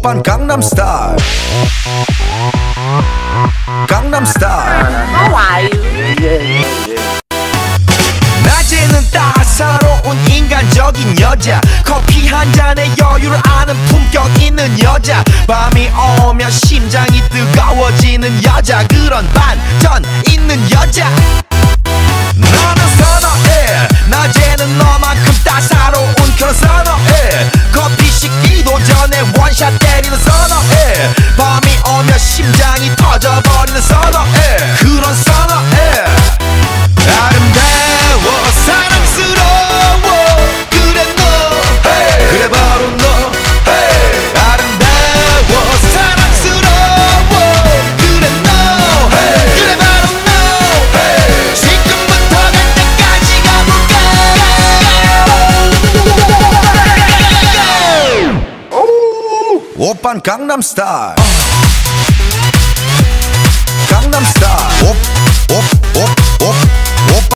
오빤 Gangnam Style. Gangnam Style. How are you? 낮에는 따사로운 인간적인 여자, 커피 한 잔에 여유를 아는 품격 있는 여자, 밤이 오면 심장이 뜨거워지는 여자, 그런 반전 있는 여자. 너는 선호해, 낮에는 너만큼 따사로운 그런 선호해, 커피 식기도 전에 원샷 때리는 선호해, 밤이 오면 심장이 터져버리는 선호해, 그런 선호해. 아름다워 사랑스러워 그래 너 hey. 그래 바로 너 hey. 아름다워 사랑스러워 그래 너 hey. 그래 바로 너 hey. 지금부터 갈 때까지 가볼까 오빤 Gangnam Style.